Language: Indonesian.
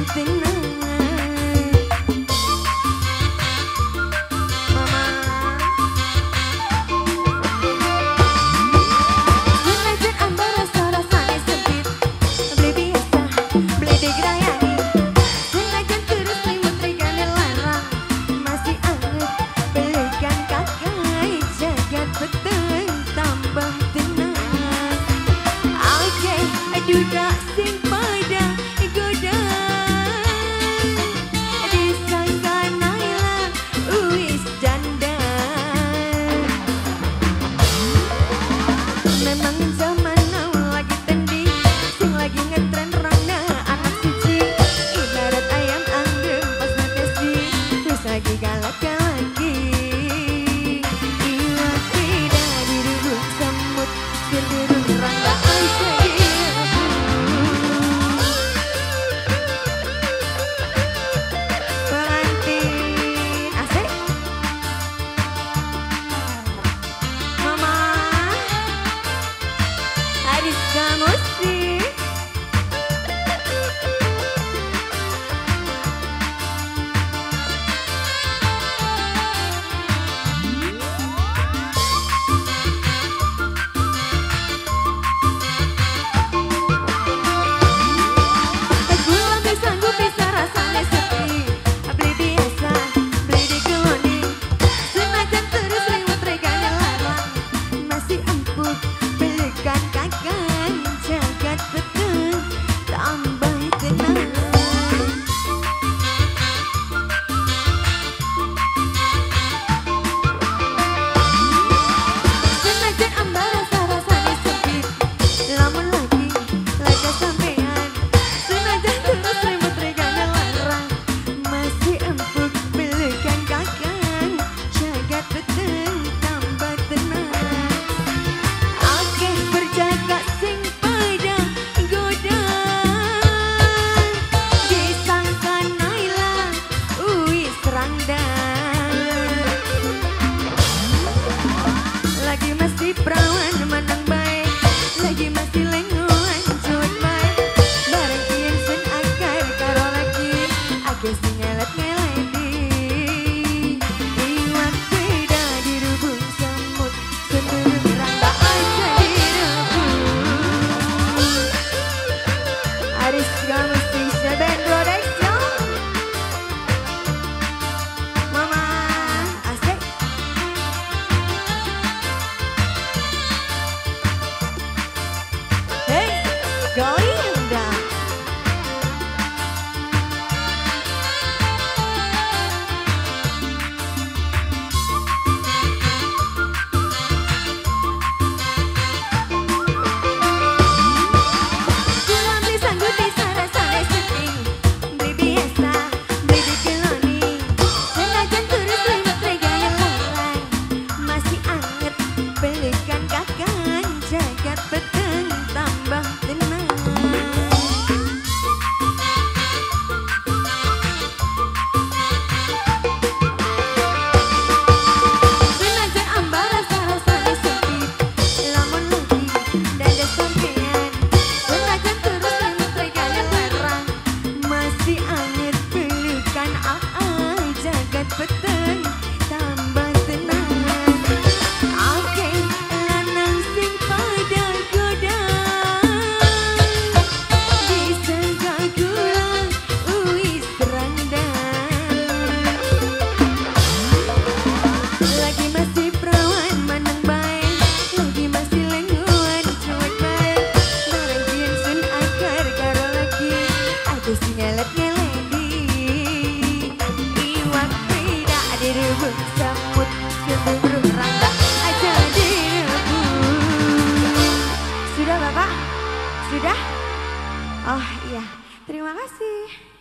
Duda sing pada goda disangka Naila wis dandan. Memang zaman now lagi trending, sing lagi ngetren randa anak siji. Ibarat ayam anggem pas natesi, terus lagi galak lagi. Iwak beda dirubuk semut, cenderung randa aja. Lagi masih perawan menang baik, lagi masih lenguan cuek baik. Bareng kian sen akar karo lagi, ake sing ngelet-ngeledi. Iwak beda dirubung semut, cenderung randa aja direbut. Aris gak mesti sebet production. Mama asik. Goyang. Belum disanggup bisa rasanya sedih, beli biasa, beli di keloni. Senajan terus lewat regaya larang, masih anget belikan kakak jagat peteng tambah tenang. Peteng tambah tenang. Oke, lanang sing pada goda disangka gulang wis randan. Lagi masih perawan menang baik, lagi masih lenguan cuek baik. Bareng kian sun akar karo lagi, aku sing ngelet-ngeledi. Dirubung semut, cenderung randa aja direbut. Sudah Bapak? Sudah? Oh iya, terima kasih.